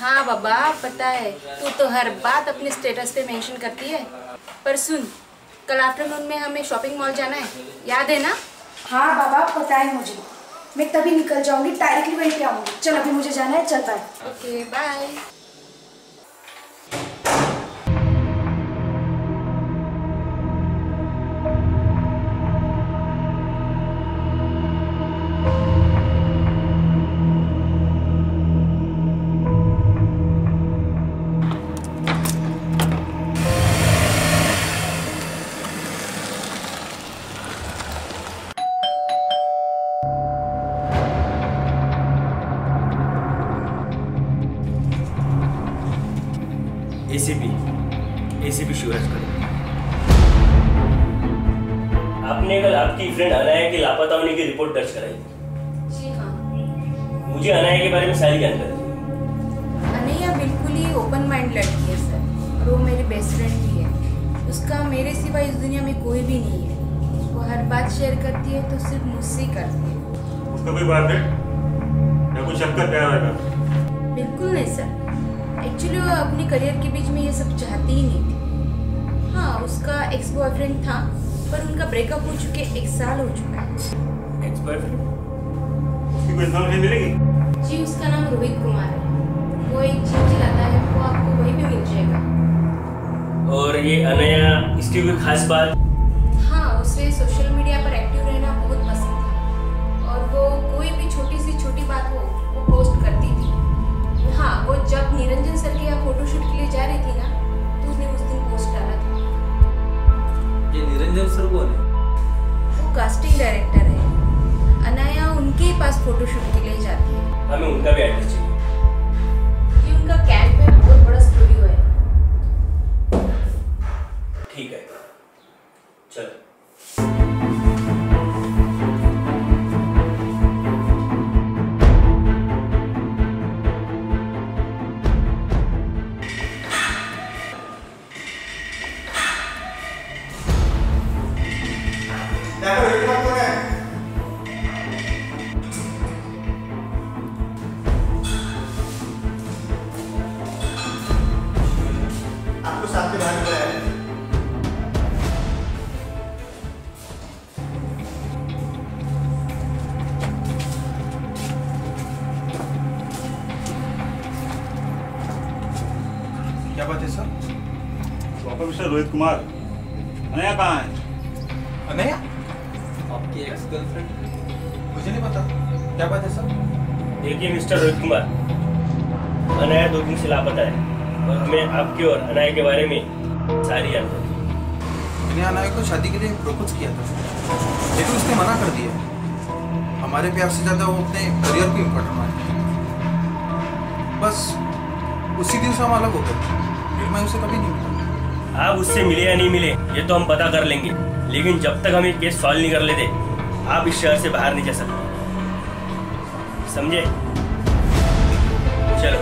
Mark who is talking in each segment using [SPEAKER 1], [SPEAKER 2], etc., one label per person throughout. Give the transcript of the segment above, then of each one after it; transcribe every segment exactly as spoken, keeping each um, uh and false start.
[SPEAKER 1] हाँ बाबा पता है, तू तो हर बात अपने स्टेटस पे मेंशन करती है। पर सुन, कल आफ्टरनून में हमें शॉपिंग मॉल जाना है, याद है ना?
[SPEAKER 2] हाँ बाबा पता है मुझे, मैं तभी निकल जाऊंगी, डायरेक्टली वहीं पे आऊंगी। चल अभी मुझे जाना है, चल bye.
[SPEAKER 1] Okay bye.
[SPEAKER 3] ACP ACP Shivraj करो। आपने कल आपकी फ्रेंड अनाया के लापता होने की रिपोर्ट दर्ज कराई थी।
[SPEAKER 1] जी हाँ।
[SPEAKER 3] मुझे अनाया के बारे में सारी जानकारी दी।
[SPEAKER 1] अनाया बिल्कुल ही ओपन माइंड लड़की है सर, और वो मेरी बेस्ट फ्रेंड भी है। उसका मेरे सिवा इस दुनिया में कोई भी नहीं है। वो हर बात शेयर करती है तो सिर्फ मुझसे ही करती है।
[SPEAKER 4] उसका कोई बात है या कुछ शक्कर क्या होगा?
[SPEAKER 1] बिल्कुल नहीं सर, एक्चुअली वो अपने करियर के बीच में ये सब चाहती ही नहीं थी। हाँ, उसका एक्स बॉयफ्रेंड था, पर उनका ब्रेकअप हो चुके एक साल हो चुका है।
[SPEAKER 3] Ex boyfriend?
[SPEAKER 4] उसकी कोई इन्फॉर्मेशन मिलेगी?
[SPEAKER 1] जी, उसका नाम रोहित कुमार है। वो एक जिम चलाता है, वो आपको वहीं पे मिल जाएगा।
[SPEAKER 3] और ये अनाया, इसकी कोई खास बात?
[SPEAKER 1] हाँ, उसे सोशल मीडिया पर एक्टिव रहना बहुत पसंद था, और वो कोई भी छोटी सी छोटी बात हो वो पोस्ट करती थी। हाँ, वो जब निरंजन सर के यहाँ फोटोशूट के लिए जा रही थी ना, तो उसने उस दिन पोस्ट डाला था।
[SPEAKER 5] ये निरंजन सर कौन है?
[SPEAKER 1] वो कास्टिंग डायरेक्टर है। अनाया उनके ही पास फोटोशूट के लिए जाती है।
[SPEAKER 3] हमें उनका भी एड्रेस चाहिए।
[SPEAKER 1] ये उनका कैंप है, बहुत बड़ा स्टूडियो है।
[SPEAKER 3] ठीक है, चलो।
[SPEAKER 4] आपको साथ में बाहर बुलाया है।
[SPEAKER 5] क्या बात है sir?
[SPEAKER 4] Proper mister Rohit Kumar, Anaya कहाँ है?
[SPEAKER 5] अनाया? आपकी एक्स गर्लफ्रेंड? मुझे नहीं पता। क्या बात है सर?
[SPEAKER 3] देखिए मिस्टर रोहित कुमार, अनाया दो दिन से लापता है और हमें आपके और अनाया के बारे में सारी जानकारी।
[SPEAKER 5] मैंने अनाया को शादी के लिए प्रपोज किया था, लेकिन उसने मना कर दिया। हमारे प्यार से ज़्यादा वो अपने करियर को इम्पोर्टेंट मानती है। बस उसी दिन से हम अलग हो गए, फिर मैं उसे कभी नहीं मिला।
[SPEAKER 3] आप उससे मिले या नहीं मिले ये तो हम पता कर लेंगे, लेकिन जब तक हम ये केस सॉल्व नहीं कर लेते आप इस शहर से बाहर नहीं जा सकते, समझे? चलो।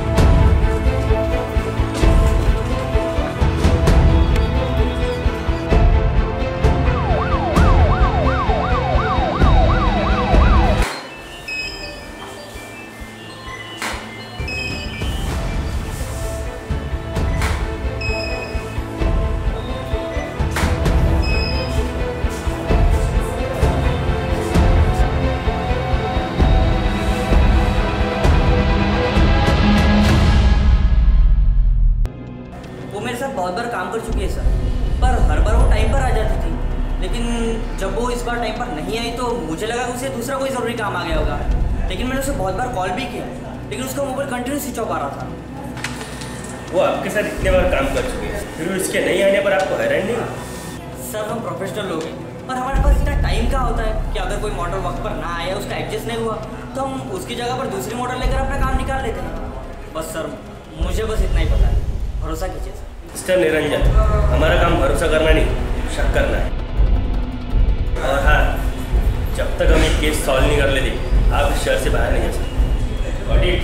[SPEAKER 6] बहुत बार काम कर चुकी है सर, पर हर बार वो टाइम पर आ जाती थी। लेकिन जब वो इस बार टाइम पर नहीं आई तो मुझे लगा उसे दूसरा कोई ज़रूरी काम आ गया होगा। लेकिन मैंने उसे बहुत बार कॉल भी किया, लेकिन उसका मोबाइल कंटिन्यू स्विच ऑफ आ रहा था।
[SPEAKER 3] वो आपके साथ इतने बार काम कर चुके हैं, फिर इसके नहीं आने पर आपको हैरान नहीं?
[SPEAKER 6] सर हम प्रोफेशनल लोग हैं और हमारे पास इतना टाइम कहाँ होता है कि अगर कोई मॉडल वक्त पर ना आया, उसका एडजस्ट नहीं हुआ, तो हम उसकी जगह पर दूसरी मॉडल लेकर अपना काम निकाल लेते हैं। बस सर मुझे बस इतना ही पता है, भरोसा कीजिए सर।
[SPEAKER 3] मिस्टर निरंजन, हमारा काम भरोसा करना नहीं, शक करना है। और हाँ, जब तक हम एक केस सॉल्व नहीं कर लेते आप इस शहर से बाहर नहीं जा सकते। Got it?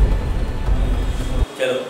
[SPEAKER 3] चलो।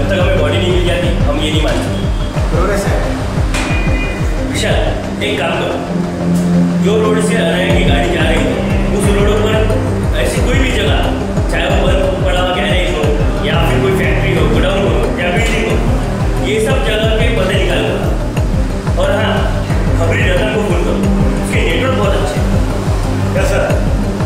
[SPEAKER 3] जब तक हमें बॉडी नहीं मिल जाती हम ये नहीं मान सकते।
[SPEAKER 5] प्रोग्रेस है
[SPEAKER 3] विशाल, एक काम करो, जो रोड से अनाया की गाड़ी जा रही है उस रोड पर ऐसी कोई भी जगह, चाहे वो बंद पड़ा हुआ गैरेज हो या फिर कोई फैक्ट्री हो, गोडाउन हो या बिल्डिंग हो, ये सब जगह के पते निकाल लो। और हाँ, खबरी रतन को फोन करो, उसके नेटवर्क बहुत अच्छे हैं। क्या सर?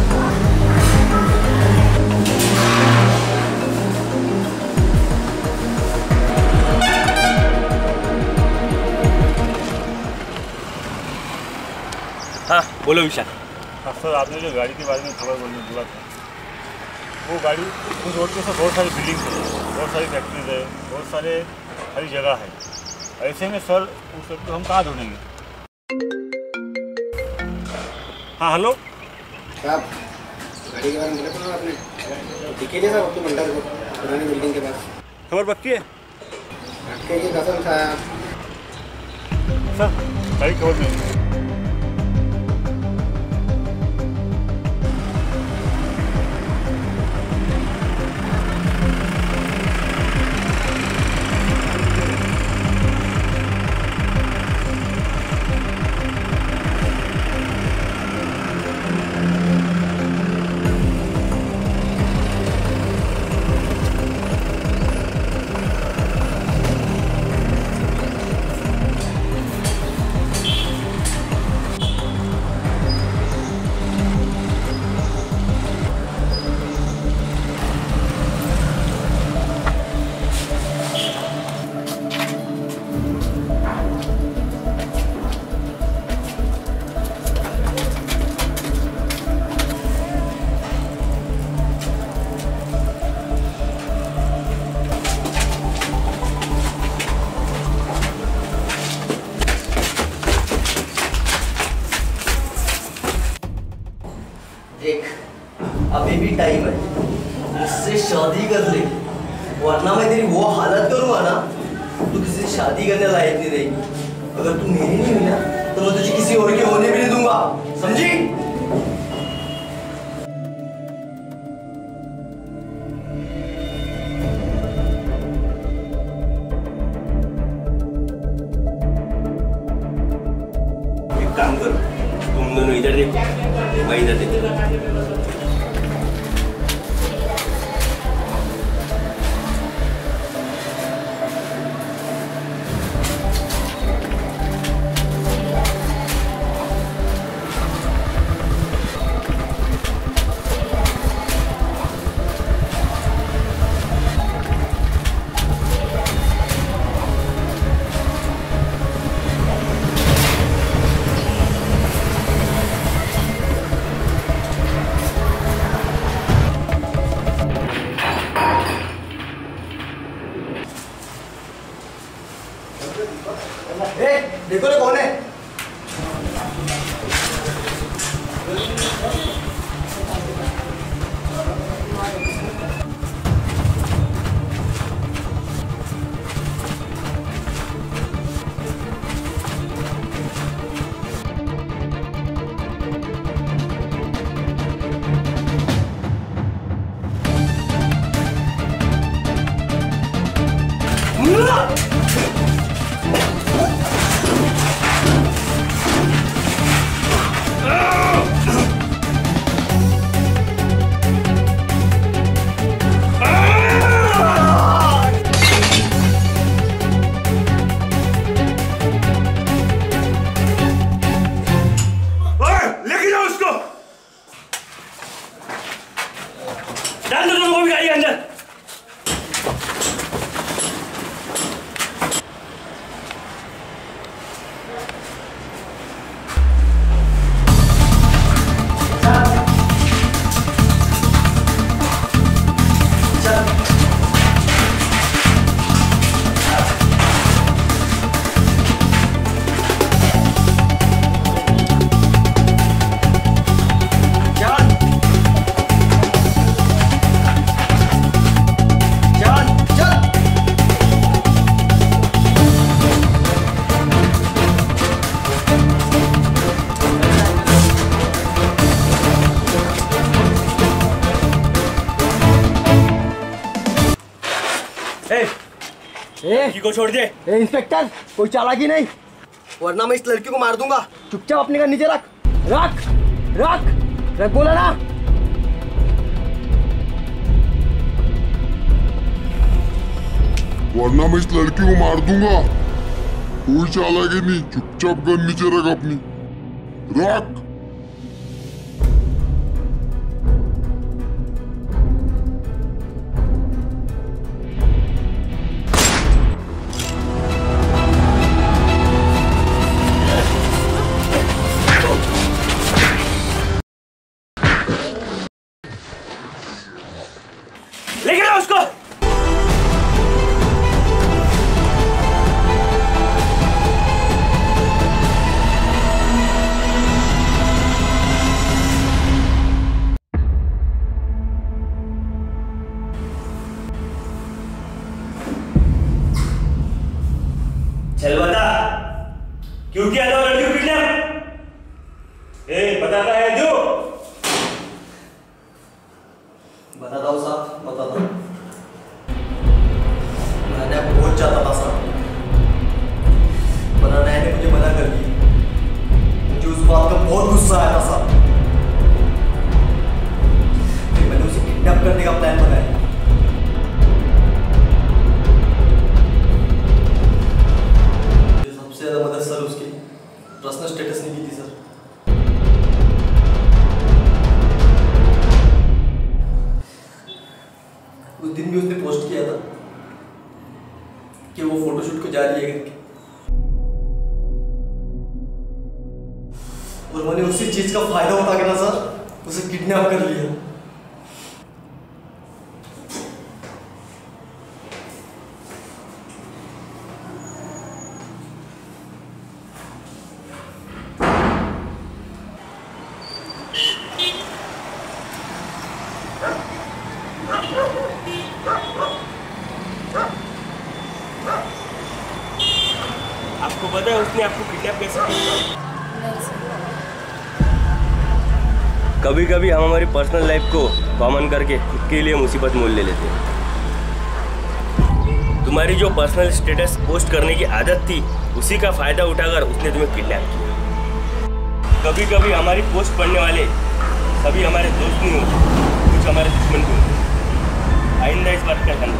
[SPEAKER 3] हाँ बोलो विशाल।
[SPEAKER 4] हाँ सर, आपने जो गाड़ी के बारे में खबर बोलने बोला था, वो गाड़ी उस रोड पे सर बहुत सारी बिल्डिंग्स है, बहुत सारी फैक्ट्रीज है, बहुत सारे हरी जगह है। ऐसे में सर उस रोड को हम कहाँ ढूंढेंगे? हाँ हेलो
[SPEAKER 7] साहब, गाड़ी के बारे में बोला था आपने, दिखे नहीं साहब, तो मंडल पुरानी बिल्डिंग के पास।
[SPEAKER 4] खबर पक्की है?
[SPEAKER 7] आपके की कसम साहब।
[SPEAKER 4] सर सही खबर नहीं।
[SPEAKER 8] अभी भी टाइम है, मुझसे शादी कर ले, वरना मैं तेरी वो हालत करूंगा ना तू किसी से शादी करने लायक नहीं रहेगी। अगर तू मेरी नहीं हुई ना तो मैं तुझे किसी और के होने भी नहीं दूंगा, समझी?
[SPEAKER 3] एक काम करो, तुम दोनों इधर देखो, मैं इधर देखो।
[SPEAKER 8] देखो ना कौन है?
[SPEAKER 3] लड़की को छोड़ दे।
[SPEAKER 8] ए इंस्पेक्टर, कोई चालाकी नहीं, वरना मैं इस लड़की को मार दूंगा। चुपचाप अपने का नीचे रख रख रख रख बोला ना।
[SPEAKER 9] वरना मैं इस लड़की को मार दूंगा। कोई चालाकी नहीं, चुपचाप गन नीचे रख अपनी, रख।
[SPEAKER 3] लेके आओ उसको। चल बता, क्यों किया था लड़की को किडनैप? ए बताता है जो?
[SPEAKER 8] बताता हूँ साहब, बताता हूँ। मैंने आपको बहुत चाहता था साहब, पर नैया ने मुझे मना कर दिया। मुझे उस बात का बहुत गुस्सा आया था साहब, फिर मैंने उसे किडनैप करने का प्लान बनाया। सबसे ज्यादा मदद सर उसकी पर्सनल स्टेटस ने की थी सर। उस दिन भी उसने पोस्ट किया था कि वो फोटोशूट को जा रही है करके, और मैंने उसी चीज का फायदा उठा के ना सर उसे किडनैप कर लिया।
[SPEAKER 3] आपको पता है उसने आपको किडनैप कैसे किया? कभी कभी हम हमारी पर्सनल लाइफ को कॉमन करके खुद के लिए मुसीबत मोल ले लेते हैं। तुम्हारी जो पर्सनल स्टेटस पोस्ट करने की आदत थी, उसी का फायदा उठाकर उसने तुम्हें किडनैप किया। कभी कभी हमारी पोस्ट पढ़ने वाले सभी हमारे दोस्त नहीं होते, कुछ हमारे दुश्मन भी होते। आइंदा इस बात का ध्यान